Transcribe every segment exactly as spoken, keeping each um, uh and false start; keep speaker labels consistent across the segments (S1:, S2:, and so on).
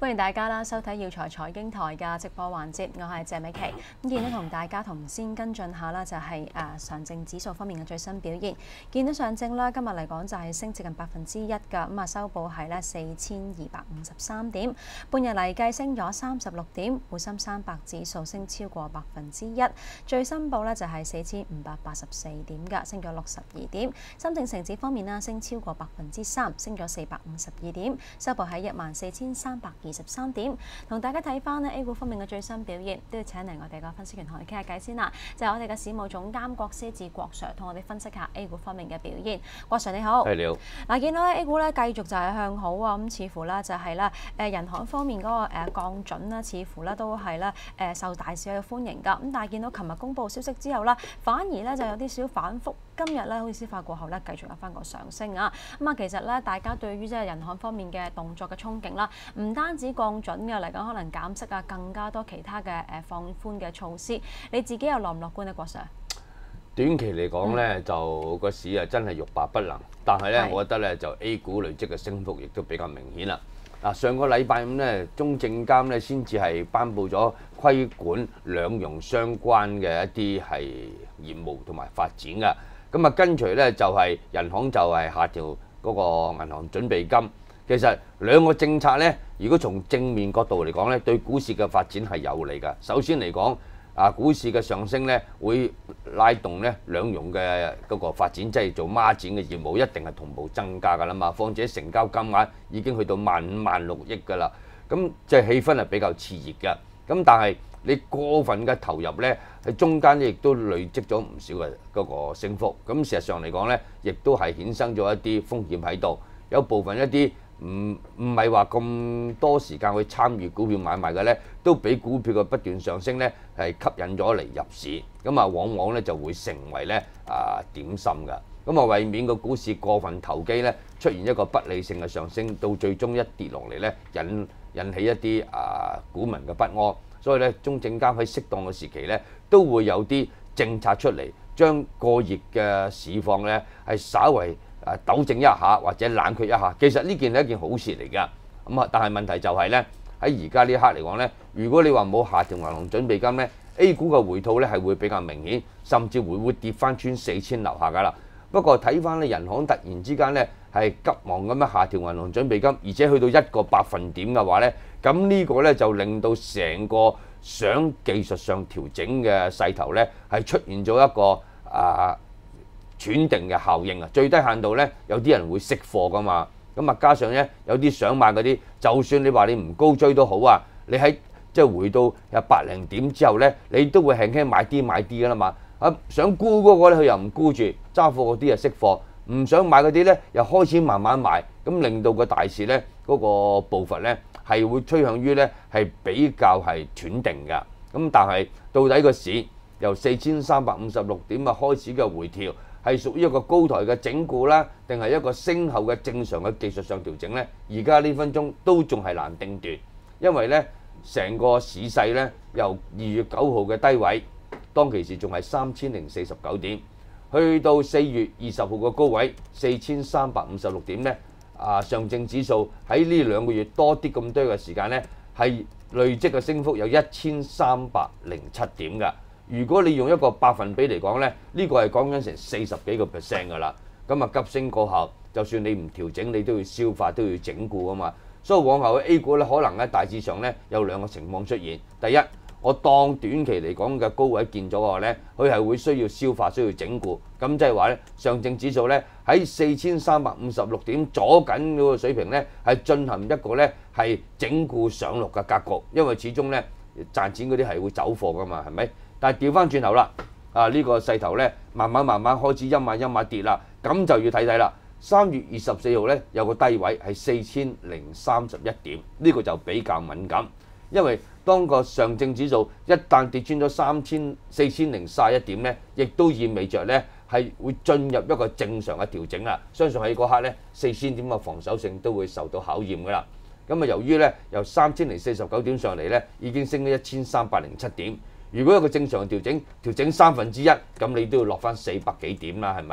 S1: 歡迎大家啦，收睇耀才財經台嘅直播環節，我係謝美琪。咁見到同大家同先跟進下啦，就係誒上證指數方面嘅最新表現。見到上證啦，今日嚟講就係升接近百分之一㗎，咁啊收報係咧四千二百五十三點，半日嚟計升咗三十六點，滬深三百指數升超過百分之一，最新報咧就係四千五百八十四點㗎，升咗六十二點。深證成指方面啦，升超過百分之三，升咗四百五十二點，收報喺一萬四千三百二十三點，同大家睇翻咧 A 股方面嘅最新表現，都要請嚟我哋個分析員同我哋傾下偈先啦。就係、是、我哋嘅市務總監郭思治郭 Sir 同我哋分析下 A 股方面嘅表現。郭 Sir 你好，
S2: 係你好。
S1: 嗱，見到咧 A 股咧繼續就係向好啊，咁似乎咧就係咧誒人行方面嗰個誒降準啦，似乎咧都係咧誒受大市嘅歡迎㗎。咁但係見到琴日公布消息之後啦，反而咧就有啲少反覆。今日咧好似消化過後咧，繼續有翻個上升啊。咁啊，其實咧大家對於即係人行方面嘅動作嘅憧憬啦，唔單止降準嘅嚟講，可能減息啊，更加多其他嘅誒放寬嘅措施。你自己又樂唔樂觀呢？郭 Sir？
S2: 短期嚟講咧，嗯、就個市啊真係欲罷不能，但係咧，我覺得咧就 A 股累積嘅升幅亦都比較明顯啦。嗱，上個禮拜五咧，中證監咧先至係頒布咗規管兩融相關嘅一啲係業務同埋發展㗎。咁啊，跟隨咧就係人行就係下調嗰個銀行準備金。其實兩個政策咧，如果從正面角度嚟講咧，對股市嘅發展係有利㗎。首先嚟講，啊股市嘅上升咧，會拉動咧兩融嘅嗰個發展，即係做孖展嘅業務一定係同步增加㗎啦嘛。況且成交金額已經去到萬五萬六億㗎啦，咁即係氣氛係比較熾熱㗎。咁但係你過分嘅投入咧，喺中間亦都累積咗唔少嘅嗰個升幅。咁事實上嚟講咧，亦都係衍生咗一啲風險喺度。有部分一啲唔唔係話咁多時間去參與股票買賣嘅咧，都俾股票嘅不斷上升咧係吸引咗嚟入市。咁啊，往往咧就會成為咧啊點心㗎。咁啊，為免個股市過分投機咧，出現一個不理性嘅上升，到最終一跌落嚟咧，引引起一啲啊股民嘅不安。所以咧，中證監喺適當嘅時期咧，都會有啲政策出嚟，將過熱嘅市況咧係稍為誒糾正一下或者冷卻一下。其實呢件係一件好事嚟㗎。咁啊，但係問題就係咧，喺而家呢一刻嚟講咧，如果你話冇下調銀行準備金咧 ，A 股嘅回吐咧係會比較明顯，甚至會會跌翻穿四千樓下㗎啦。不過睇翻咧，人行突然之間咧係急忙咁樣下調銀行準備金，而且去到一個百分點嘅話咧，咁呢個咧就令到成個想技術上調整嘅勢頭咧係出現咗一個啊喘定嘅效應啊！最低限度咧，有啲人會識貨㗎嘛，咁啊加上咧有啲想買嗰啲，就算你話你唔高追都好啊，你喺即係回到有百零點之後咧，你都會輕輕買啲買啲㗎啦嘛。啊，想沽嗰個咧，佢又唔沽住，揸貨嗰啲又識貨，唔想買嗰啲咧，又開始慢慢買，咁令到個大市咧嗰個步伐咧係會趨向於咧係比較係斷定㗎。咁但係到底個市由四千三百五十六點啊開始嘅回調，係屬於一個高台嘅整固啦，定係一個升後嘅正常嘅技術上調整咧？而家呢分鐘都仲係難定奪，因為咧成個市勢咧由二月九號嘅低位。當其時仲係三千零四十九點，去到四月二十號嘅高位四千三百五十六點咧。啊，上證指數喺呢兩個月多啲咁多嘅時間咧，係累積嘅升幅有一千三百零七點㗎。如果你用一個百分比嚟講咧，呢個係講緊成四十幾個 percent 㗎啦。咁啊急升過後，就算你唔調整，你都要消化，都要整固啊嘛。所以往後嘅 A 股咧，可能咧大致上咧有兩個情況出現。第一，我當短期嚟講嘅高位見咗嘅話咧，佢係會需要消化，需要整固。咁即係話咧，上證指數咧喺四千三百五十六點左緊嗰個水平咧，係進行一個咧係整固上落嘅格局。因為始終咧賺錢嗰啲係會走貨噶嘛，係咪？但係調翻轉頭啦，啊呢個勢頭咧慢慢慢慢開始陰馬陰馬跌啦，咁就要睇睇啦。三月二十四號咧有個低位係四千零三十一點，呢個就比較敏感。因為當個上證指數一旦跌穿咗三千四千零三十一點咧，亦都意味着咧係會進入一個正常嘅調整啦。相信喺嗰刻咧，四千點嘅防守性都會受到考驗㗎啦。咁啊，由於咧由三千零四十九點上嚟咧，已經升咗一千三百零七點。如果一個正常嘅調整，調整三分之一，咁你都要落翻四百幾點啦，係咪？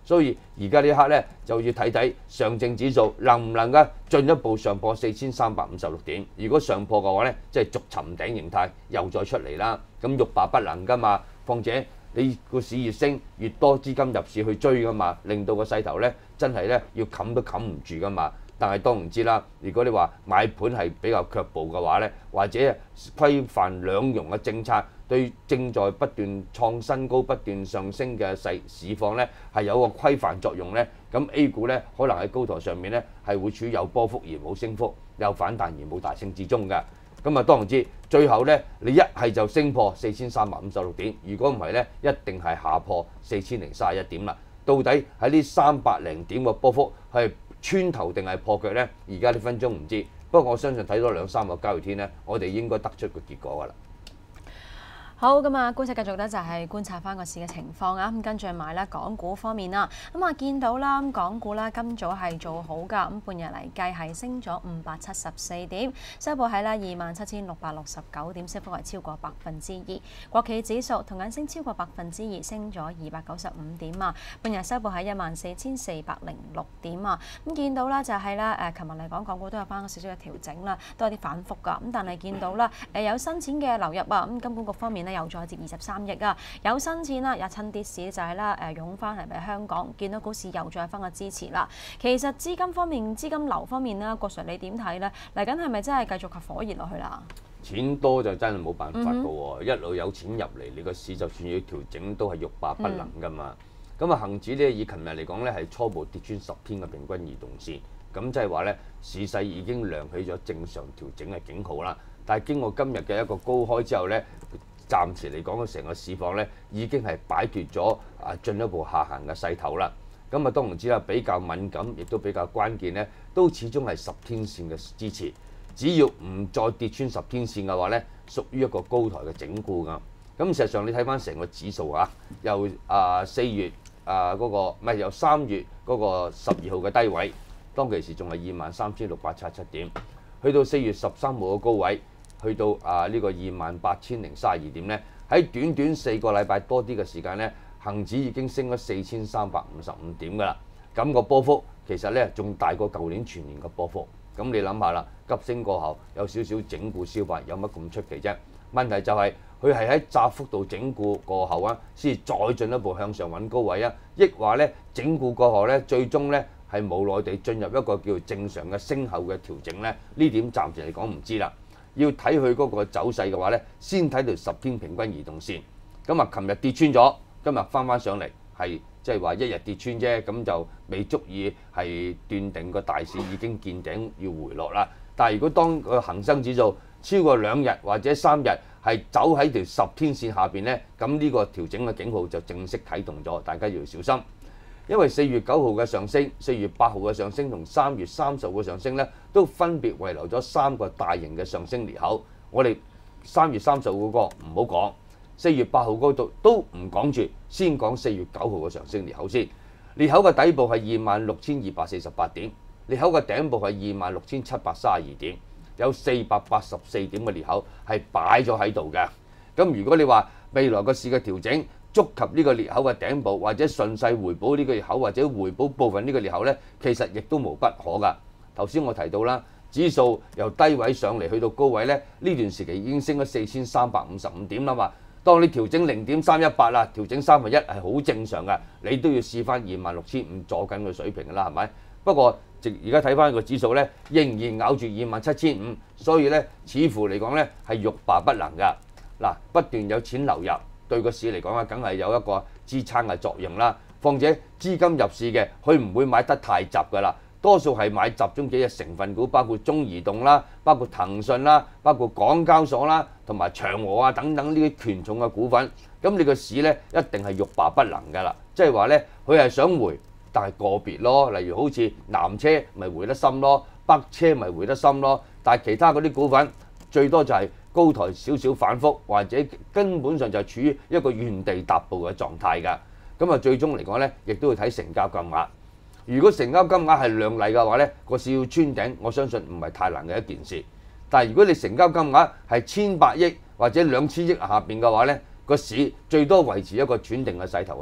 S2: 所以而家呢一刻咧就要睇睇上證指數能唔能夠進一步上破四千三百五十六點。如果上破嘅話咧，即係逐尋頂形態又再出嚟啦。咁欲罷不能㗎嘛，況且你個市越升，越多資金入市去追㗎嘛，令到個勢頭咧真係咧要冚都冚唔住㗎嘛。但係當然知啦，如果你話買盤係比較卻步嘅話咧，或者規範兩融嘅政策對正在不斷創新高、不斷上升嘅勢市況咧係有個規範作用咧，咁 A 股咧可能喺高台上面咧係會處於有波幅而冇升幅，有反彈而冇大升之中嘅。咁啊當然知，最後咧你一係就升破四千三百五十六點，如果唔係咧一定係下破四千零三十一點啦。到底喺呢三百零點嘅波幅係穿頭定係破腳咧？而家呢分鐘唔知，不過我相信睇多兩三個交易天咧，我哋應該得出個結果㗎啦。
S1: 好咁啊，觀察繼續咧就係觀察翻個市嘅情況啊。咁跟住埋咧港股方面啦，咁啊見到啦，港股啦今早係做好㗎，咁半日嚟計係升咗五百七十四點，收報喺咧二萬七千六百六十九點，升幅係超過百分之二。國企指數同樣升超過百分之二，升咗二百九十五點啊，半日收報喺一萬四千四百零六點啊。咁見到啦就係咧誒，琴日嚟講港股都有翻少少嘅調整啦，都有啲反覆㗎。咁但係見到啦誒有新錢嘅流入啊，咁金管局方面咧又再接二十三億啊，有新錢啦，又趁跌市就係啦誒湧翻嚟俾香港，見到股市又再翻個支持啦。其實資金方面、資金流方面啦，郭 Sir 你點睇咧？嚟緊係咪真係繼續係火熱落去啦？
S2: 錢多就真係冇辦法㗎喎，一路有錢入嚟，你個市就算要調整都係欲罷不能㗎嘛。咁啊，恆指咧以琴日嚟講咧係初步跌穿十天嘅平均移動線，咁即係話咧市勢已經亮起咗正常調整嘅警號啦。但係經過今日嘅一個高開之後咧，暫時嚟講，成個市況咧已經係擺脱咗啊進一步下行嘅勢頭啦。咁啊，當然知啦，比較敏感，亦都比較關鍵咧，都始終係十天線嘅支持。只要唔再跌穿十天線嘅話咧，屬於一個高台嘅整固㗎。咁事實上你睇翻成個指數啊，由啊四月啊嗰個唔係由三月嗰個十二號嘅低位，當其時仲係二萬三千六百七十七點，去到四月十三號嘅高位。去到啊呢個二萬八千零三十二點咧，喺短短四個禮拜多啲嘅時間咧，恆指已經升咗四千三百五十五點㗎啦。咁個波幅其實咧仲大過舊年全年嘅波幅。咁你諗下啦，急升過後有少少整固消化，有乜咁出奇啫？問題就係佢係喺窄幅度整固過後啊，先再進一步向上揾高位啊，抑或咧整固過後咧，最終咧係無奈地進入一個叫正常嘅升後嘅調整咧？呢點暫時嚟講唔知啦。要睇佢嗰個走勢嘅話咧，先睇條十天平均移動線。咁啊，琴日跌穿咗，今日翻翻上嚟，係即係話一日跌穿啫，咁就未足以係斷定個大市已經見頂要回落啦。但係如果當個恆生指數超過兩日或者三日係走喺條十天線下邊咧，咁呢個調整嘅警號就正式啟動咗，大家要小心。因為四月九號嘅上升、四月八號嘅上升同三月三十號嘅上升咧，都分別遺留咗三個大型嘅上升裂口。我哋三月三十號嗰個唔好講，四月八號嗰度都唔講住，先講四月九號嘅上升裂口先。裂口嘅底部係二萬六千二百四十八點，裂口嘅頂部係二萬六千七百三十二點，有四百八十四點嘅裂口係擺咗喺度嘅。咁如果你話未來個市嘅調整，觸及呢個裂口嘅頂部，或者順勢回補呢個裂口，或者回補部分呢個裂口呢，其實亦都無不可㗎。頭先我提到啦，指數由低位上嚟去到高位呢，呢段時期已經升咗四千三百五十五點啦嘛。當你調整零點三一八啦，調整三分一係好正常㗎，你都要試翻二萬六千五左緊嘅水平㗎啦，係咪？不過而家睇翻個指數呢，仍然咬住二萬七千五，所以呢，似乎嚟講呢係欲罷不能㗎。嗱，不斷有錢流入。對個市嚟講啊，梗係有一個支撐嘅作用啦。況且資金入市嘅，佢唔會買得太雜㗎啦。多數係買集中幾隻成分股，包括中移動啦，包括騰訊啦，包括港交所啦，同埋長和啊等等呢啲權重嘅股份。咁你個市咧一定係欲罷不能㗎啦。即係話咧，佢係想回，但係個別咯。例如好似南車咪回得深咯，北車咪回得深咯。但係其他嗰啲股份最多就係高台少少反覆，或者根本上就係處於一個原地踏步嘅狀態㗎。咁啊，最終嚟講咧，亦都要睇成交金額。如果成交金額係亮麗嘅話咧，個市要穿頂，我相信唔係太難嘅一件事。但係如果你成交金額係千百億或者兩千億下邊嘅話咧，個市最多維持一個喘定嘅勢頭嘅啫。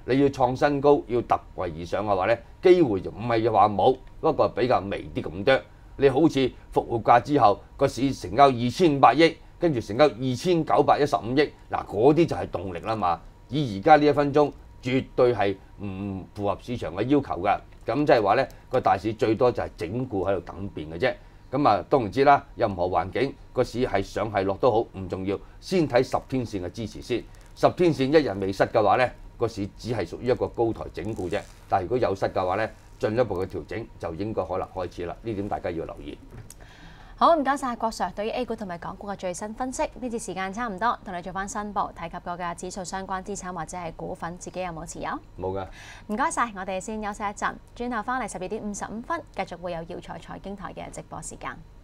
S2: 你要創新高，要突圍而上嘅話咧，機會就唔係話冇，不過比較微啲咁多。你好似復活假之後個市成交二千五百億，跟住成交二千九百一十五億，嗱嗰啲就係動力啦嘛。以而家呢一分鐘，絕對係唔符合市場嘅要求㗎。咁即係話咧，個大市最多就係整固喺度等變嘅啫。咁啊，當然知啦，任何環境個市係上係落都好唔重要，先睇十天線嘅支持先。十天線一日未失嘅話咧，個市只係屬於一個高台整固啫。但係如果有失嘅話咧，進一步嘅調整就應該可能開始啦。呢點大家要留意。
S1: 好，唔該晒郭 Sir 對於 A 股同埋港股嘅最新分析。呢節時間差唔多，同你做翻申報，提及過嘅指數相關資產或者係股份，自己有冇持有？
S2: 冇㗎。
S1: 唔該晒，我哋先休息一陣，轉頭翻嚟十二點五十五分，繼續會有耀才財經台嘅直播時間。